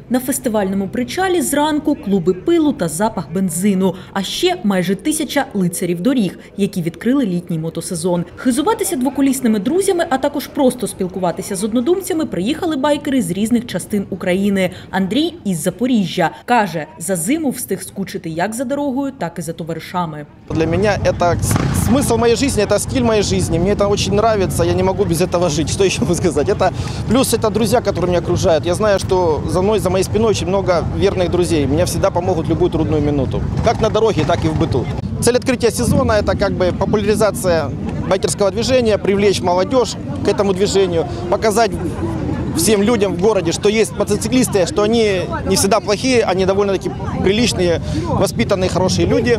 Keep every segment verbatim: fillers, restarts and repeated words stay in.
На фестивальному причалі зранку клуби пилу та запах бензину, а ще майже тисяча лицарів доріг, які відкрили літній мотосезон. Хизуватися двоколісними друзями, а також просто спілкуватися з однодумцями приїхали байкери з різних частин України. Андрій із Запоріжжя. Каже, за зиму встиг скучити як за дорогою, так і за товаришами. Для меня это смысл моей жизни, это стиль моей жизни. Мне это очень нравится, я не могу без этого жить. Что еще могу сказать? Это, плюс это друзья, которые меня окружают. Я знаю, что за мной, за моей спиной очень много верных друзей. Мне всегда помогут в любую трудную минуту. Как на дороге, так и в быту. Цель открытия сезона – это как бы популяризация байкерского движения, привлечь молодежь к этому движению, показать всем людям в городе, что есть мотоциклисты, что они не всегда плохие, они довольно-таки приличные, воспитанные, хорошие люди.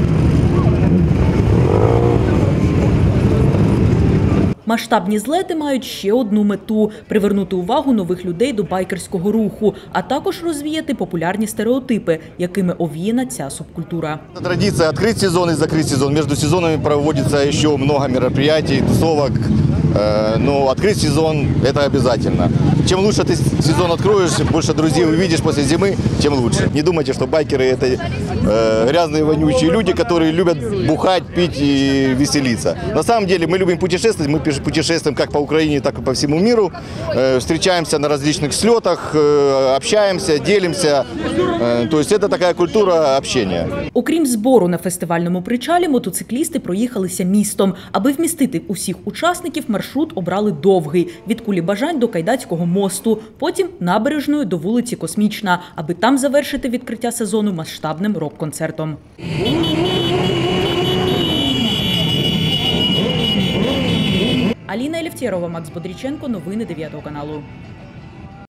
Масштабні злети мають ще одну мету – привернути увагу нових людей до байкерського руху, а також розвіяти популярні стереотипи, якими овіяна ця субкультура. Традиция открыть сезон и закрыть сезон. Между сезонами проводится еще много мероприятий, тусовок. Но открыть сезон – это обязательно. Чем лучше ты сезон откроешь, больше друзей увидишь после зимы, тем лучше. Не думайте, что байкеры – это э, грязные, вонючие люди, которые любят бухать, пить и веселиться. На самом деле мы любим путешествовать, мы путешествуем как по Украине, так и по всему миру. Э, встречаемся на различных слетах, э, общаемся, делимся. Э, то есть это такая культура общения. Окрім збору на фестивальному причалі, мотоциклісти проїхалися містом. Аби вмістити усіх учасників, маршрут обрали довгий – від Кулібажань до Кайдацького мосту, потім набережною до вулиці Космічна, аби там завершити відкриття сезону масштабним рок-концертом. Аліна Елефтєрова, Макс Бодріченко, новини дев'ятого каналу.